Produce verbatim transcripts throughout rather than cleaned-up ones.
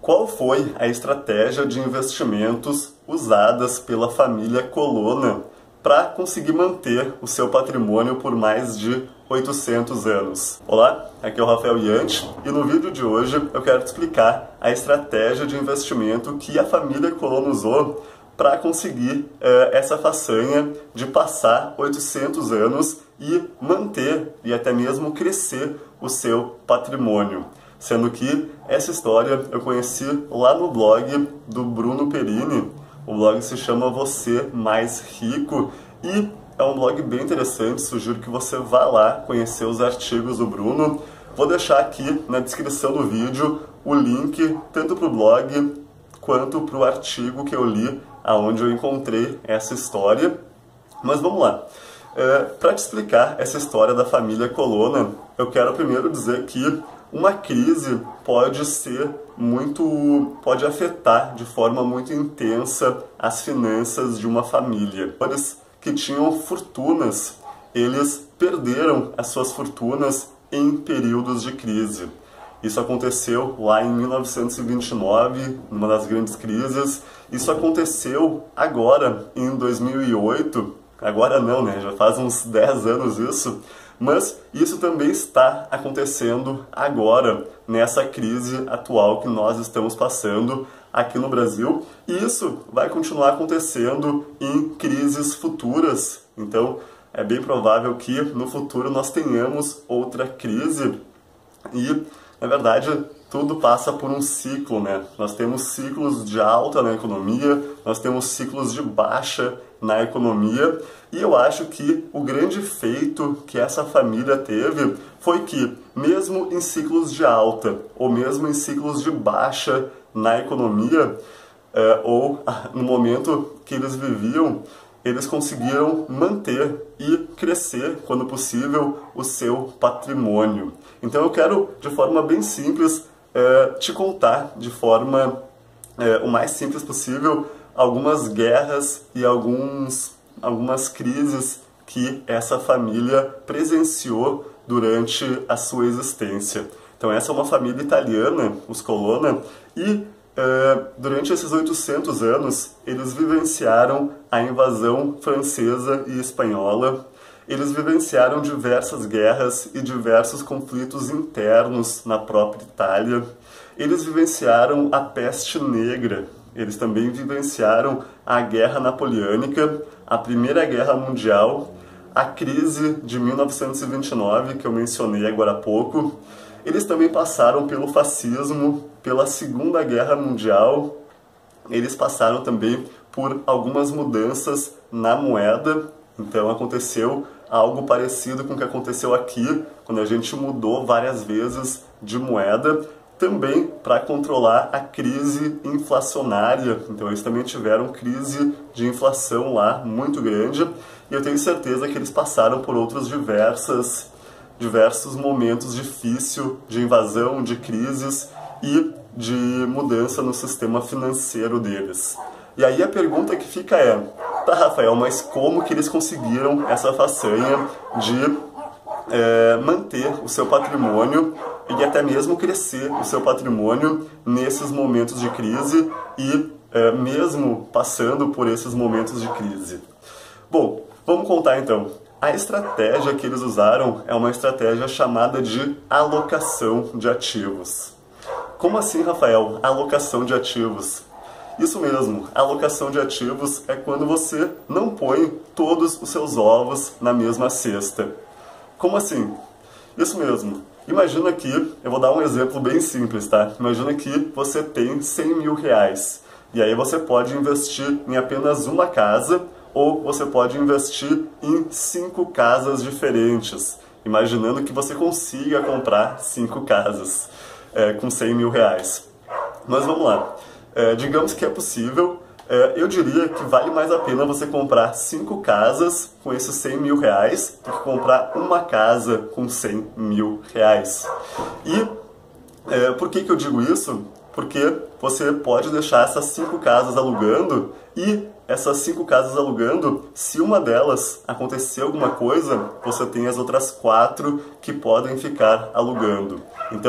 Qual foi a estratégia de investimentos usadas pela família Colonna para conseguir manter o seu patrimônio por mais de oitocentos anos? Olá, aqui é o Rafael Yanti e no vídeo de hoje eu quero te explicar a estratégia de investimento que a família Colonna usou para conseguir eh, essa façanha de passar oitocentos anos e manter e até mesmo crescer o seu patrimônio. Sendo que essa história eu conheci lá no blog do Bruno Perini. O blog se chama Você Mais Rico e é um blog bem interessante, sugiro que você vá lá conhecer os artigos do Bruno. Vou deixar aqui na descrição do vídeo o link tanto para o blog quanto para o artigo que eu li, aonde eu encontrei essa história. Mas vamos lá. É, para te explicar essa história da família Colonna, eu quero primeiro dizer que uma crise pode ser muito, pode afetar de forma muito intensa as finanças de uma família. Eles que tinham fortunas, eles perderam as suas fortunas em períodos de crise. Isso aconteceu lá em mil novecentos e vinte e nove, numa das grandes crises. Isso aconteceu agora, em dois mil e oito. Agora não, né? Já faz uns dez anos isso. Mas isso também está acontecendo agora, nessa crise atual que nós estamos passando aqui no Brasil. E isso vai continuar acontecendo em crises futuras. Então, é bem provável que no futuro nós tenhamos outra crise. E, na verdade, tudo passa por um ciclo, né? Nós temos ciclos de alta na economia, nós temos ciclos de baixa na economia, e eu acho que o grande feito que essa família teve foi que, mesmo em ciclos de alta, ou mesmo em ciclos de baixa na economia, é, ou no momento que eles viviam, eles conseguiram manter e crescer, quando possível, o seu patrimônio. Então eu quero, de forma bem simples, é, te contar de forma é, o mais simples possível algumas guerras e alguns, algumas crises que essa família presenciou durante a sua existência. Então essa é uma família italiana, os Colonna, e Uh, durante esses oitocentos anos, eles vivenciaram a invasão francesa e espanhola, eles vivenciaram diversas guerras e diversos conflitos internos na própria Itália, eles vivenciaram a peste negra, eles também vivenciaram a Guerra Napoleônica, a Primeira Guerra Mundial, a crise de mil novecentos e vinte e nove, que eu mencionei agora há pouco. Eles também passaram pelo fascismo, pela Segunda Guerra Mundial, eles passaram também por algumas mudanças na moeda. Então aconteceu algo parecido com o que aconteceu aqui, quando a gente mudou várias vezes de moeda, também para controlar a crise inflacionária. Então eles também tiveram crise de inflação lá, muito grande, e eu tenho certeza que eles passaram por outras diversas diversos momentos difíceis de invasão, de crises e de mudança no sistema financeiro deles. E aí a pergunta que fica é, tá, Rafael, mas como que eles conseguiram essa façanha de é, manter o seu patrimônio e até mesmo crescer o seu patrimônio nesses momentos de crise e é, mesmo passando por esses momentos de crise? Bom, vamos contar então. A estratégia que eles usaram é uma estratégia chamada de alocação de ativos. Como assim, Rafael? Alocação de ativos? Isso mesmo, alocação de ativos é quando você não põe todos os seus ovos na mesma cesta. Como assim? Isso mesmo. Imagina que, eu vou dar um exemplo bem simples, tá? Imagina que você tem cem mil reais. E aí você pode investir em apenas uma casa, ou você pode investir em cinco casas diferentes, imaginando que você consiga comprar cinco casas é, com cem mil reais. Mas vamos lá, é, digamos que é possível, é, eu diria que vale mais a pena você comprar cinco casas com esses cem mil reais do que comprar uma casa com cem mil reais. E é, por que que eu digo isso? Porque você pode deixar essas cinco casas alugando e essas cinco casas alugando, se uma delas acontecer alguma coisa, você tem as outras quatro que podem ficar alugando. Então,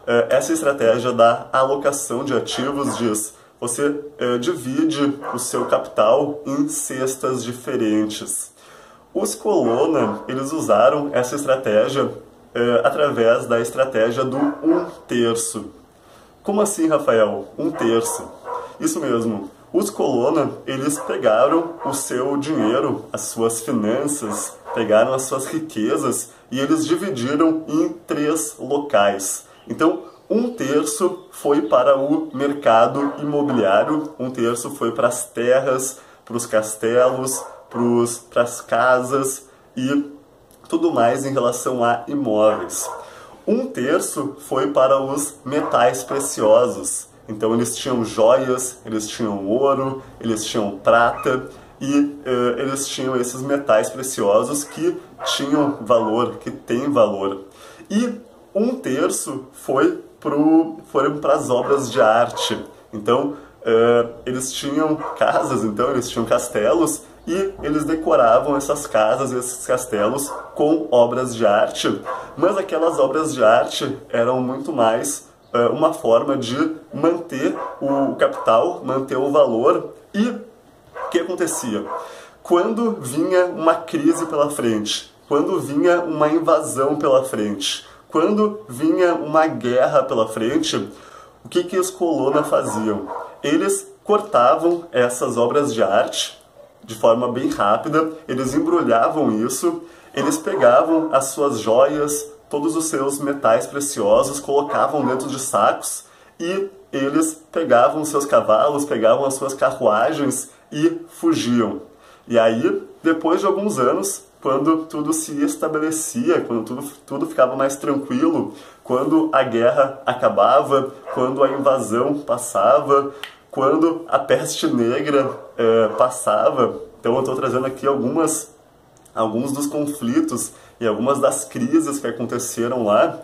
essa estratégia da alocação de ativos diz: você eh, divide o seu capital em cestas diferentes. Os Colonna, eles usaram essa estratégia eh, através da estratégia do um terço. Como assim, Rafael? Um terço? Isso mesmo. Os Colonna, eles pegaram o seu dinheiro, as suas finanças, pegaram as suas riquezas e eles dividiram em três locais. Então, um terço foi para o mercado imobiliário, um terço foi para as terras, para os castelos, para as casas e tudo mais em relação a imóveis. Um terço foi para os metais preciosos. Então eles tinham joias, eles tinham ouro, eles tinham prata e uh, eles tinham esses metais preciosos que tinham valor, que têm valor. E um terço foi pro, foram para as obras de arte. Então uh, eles tinham casas, então eles tinham castelos e eles decoravam essas casas, esses castelos com obras de arte. Mas aquelas obras de arte eram muito mais uh, uma forma de manter o capital, manter o valor. E o que acontecia? Quando vinha uma crise pela frente, quando vinha uma invasão pela frente, quando vinha uma guerra pela frente, o que, que os Colonna faziam? Eles cortavam essas obras de arte de forma bem rápida, eles embrulhavam isso, eles pegavam as suas joias, todos os seus metais preciosos, colocavam dentro de sacos e eles pegavam os seus cavalos, pegavam as suas carruagens e fugiam. E aí, depois de alguns anos, quando tudo se estabelecia, quando tudo, tudo ficava mais tranquilo, quando a guerra acabava, quando a invasão passava, quando a peste negra eh, passava, então eu estou trazendo aqui algumas, alguns dos conflitos e algumas das crises que aconteceram lá,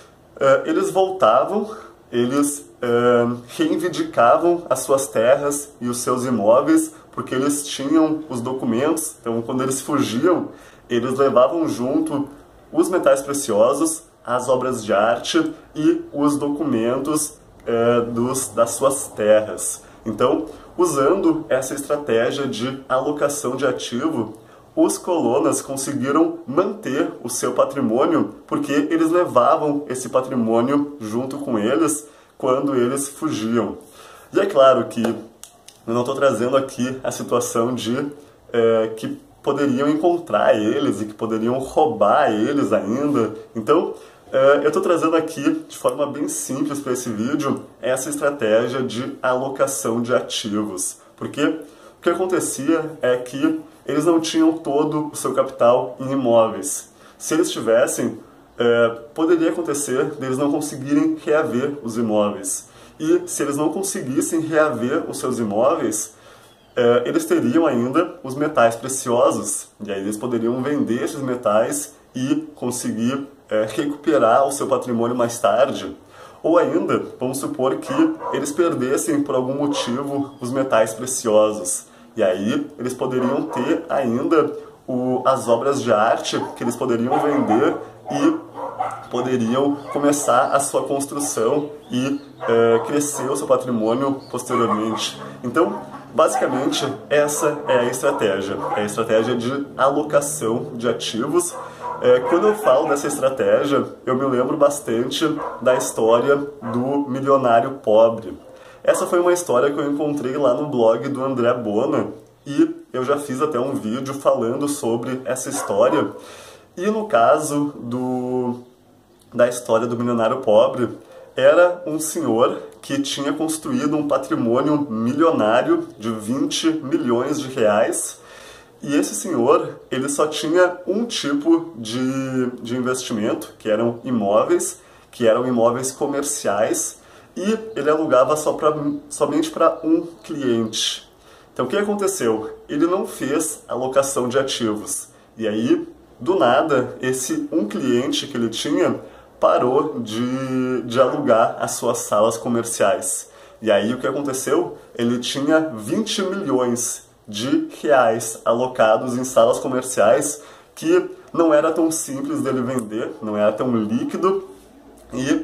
eh, eles voltavam, eles eh, reivindicavam as suas terras e os seus imóveis, porque eles tinham os documentos, então quando eles fugiam, eles levavam junto os metais preciosos, as obras de arte e os documentos É, dos, das suas terras. Então, usando essa estratégia de alocação de ativo, os Colonnas conseguiram manter o seu patrimônio porque eles levavam esse patrimônio junto com eles quando eles fugiam. E é claro que eu não estou trazendo aqui a situação de é, que poderiam encontrar eles e que poderiam roubar eles ainda. Então, eu estou trazendo aqui, de forma bem simples para esse vídeo, essa estratégia de alocação de ativos. Porque o que acontecia é que eles não tinham todo o seu capital em imóveis. Se eles tivessem, é, poderia acontecer deles não conseguirem reaver os imóveis. E se eles não conseguissem reaver os seus imóveis, é, eles teriam ainda os metais preciosos. E aí eles poderiam vender esses metais e conseguir é, recuperar o seu patrimônio mais tarde. Ou ainda, vamos supor que eles perdessem por algum motivo os metais preciosos. E aí eles poderiam ter ainda o, as obras de arte que eles poderiam vender e poderiam começar a sua construção e é, crescer o seu patrimônio posteriormente. Então, basicamente, essa é a estratégia. É a estratégia de alocação de ativos. É, quando eu falo dessa estratégia, eu me lembro bastante da história do milionário pobre. Essa foi uma história que eu encontrei lá no blog do André Bona e eu já fiz até um vídeo falando sobre essa história. E no caso do, da história do milionário pobre, era um senhor que tinha construído um patrimônio milionário de vinte milhões de reais. E esse senhor, ele só tinha um tipo de, de investimento, que eram imóveis, que eram imóveis comerciais, e ele alugava só pra, somente para um cliente. Então o que aconteceu? Ele não fez alocação de ativos. E aí, do nada, esse um cliente que ele tinha parou de, de alugar as suas salas comerciais. E aí o que aconteceu? Ele tinha vinte milhões de reais alocados em salas comerciais que não era tão simples dele vender, não era tão líquido e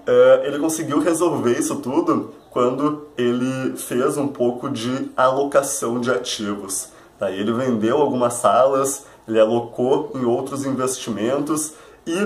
uh, ele conseguiu resolver isso tudo quando ele fez um pouco de alocação de ativos. Daí ele vendeu algumas salas, ele alocou em outros investimentos e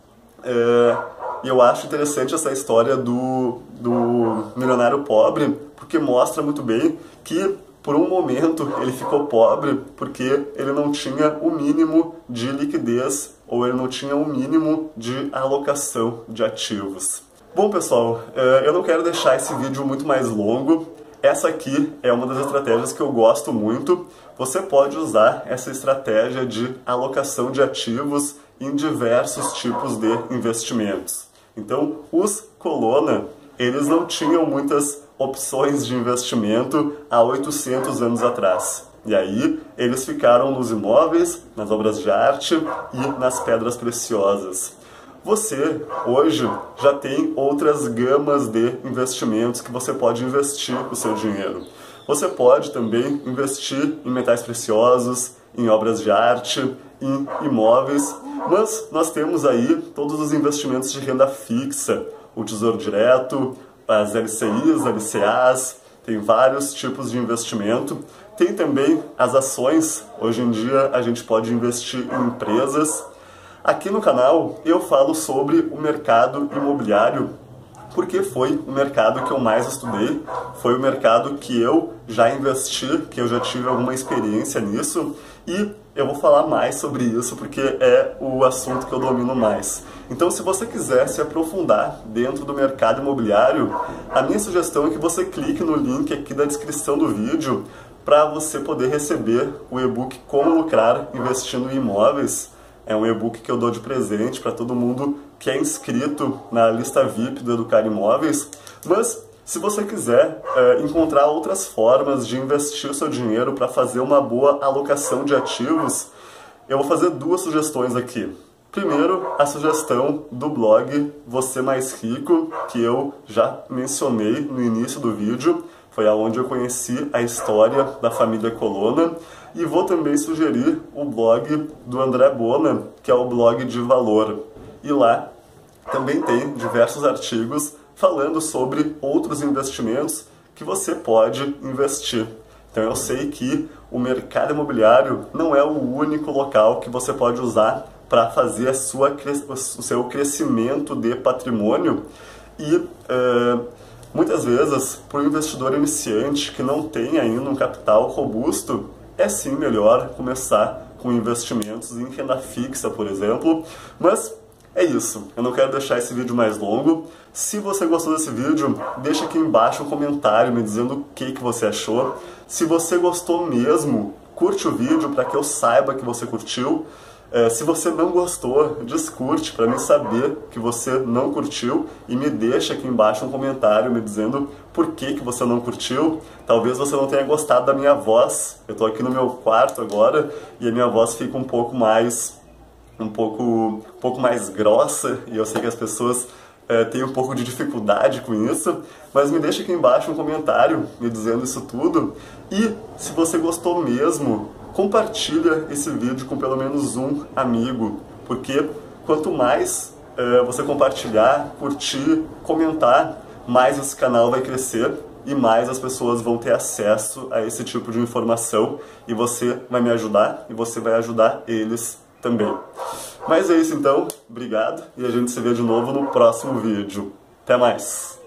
uh, eu acho interessante essa história do, do milionário pobre, porque mostra muito bem que por um momento ele ficou pobre porque ele não tinha o mínimo de liquidez ou ele não tinha o mínimo de alocação de ativos. Bom, pessoal, eu não quero deixar esse vídeo muito mais longo. Essa aqui é uma das estratégias que eu gosto muito. Você pode usar essa estratégia de alocação de ativos em diversos tipos de investimentos. Então, os Colonna, eles não tinham muitas opções de investimento há oitocentos anos atrás. E aí, eles ficaram nos imóveis, nas obras de arte e nas pedras preciosas. Você, hoje, já tem outras gamas de investimentos que você pode investir o seu dinheiro. Você pode também investir em metais preciosos, em obras de arte, em imóveis, mas nós temos aí todos os investimentos de renda fixa, o Tesouro Direto, as L C Is, L C As, tem vários tipos de investimento. Tem também as ações, hoje em dia a gente pode investir em empresas. Aqui no canal eu falo sobre o mercado imobiliário, porque foi o mercado que eu mais estudei, foi o mercado que eu já investi, que eu já tive alguma experiência nisso, e eu vou falar mais sobre isso porque é o assunto que eu domino mais. Então, se você quiser se aprofundar dentro do mercado imobiliário, a minha sugestão é que você clique no link aqui da descrição do vídeo para você poder receber o e-book Como Lucrar Investindo em Imóveis. É um e-book que eu dou de presente para todo mundo que é inscrito na lista V I P do Educar Imóveis. Mas, se você quiser é, encontrar outras formas de investir o seu dinheiro para fazer uma boa alocação de ativos, eu vou fazer duas sugestões aqui. Primeiro, a sugestão do blog Você Mais Rico, que eu já mencionei no início do vídeo. Foi aonde eu conheci a história da família Colonna. E vou também sugerir o blog do André Bona, que é o blog de valor. E lá também tem diversos artigos falando sobre outros investimentos que você pode investir. Então eu sei que o mercado imobiliário não é o único local que você pode usar para fazer a sua, o seu crescimento de patrimônio. E uh, muitas vezes, para o investidor iniciante que não tem ainda um capital robusto, é sim melhor começar com investimentos em renda fixa, por exemplo. Mas é isso, eu não quero deixar esse vídeo mais longo. Se você gostou desse vídeo, deixa aqui embaixo um comentário me dizendo o que, que você achou. Se você gostou mesmo, curte o vídeo para que eu saiba que você curtiu. É, se você não gostou, descurte para mim saber que você não curtiu e me deixa aqui embaixo um comentário me dizendo por que, que você não curtiu. Talvez você não tenha gostado da minha voz. Eu estou aqui no meu quarto agora e a minha voz fica um pouco mais um pouco, um pouco mais grossa e eu sei que as pessoas é, têm um pouco de dificuldade com isso, mas me deixa aqui embaixo um comentário me dizendo isso tudo. E se você gostou mesmo, compartilha esse vídeo com pelo menos um amigo, porque quanto mais uh, você compartilhar, curtir, comentar, mais esse canal vai crescer e mais as pessoas vão ter acesso a esse tipo de informação e você vai me ajudar e você vai ajudar eles também. Mas é isso então, obrigado e a gente se vê de novo no próximo vídeo. Até mais!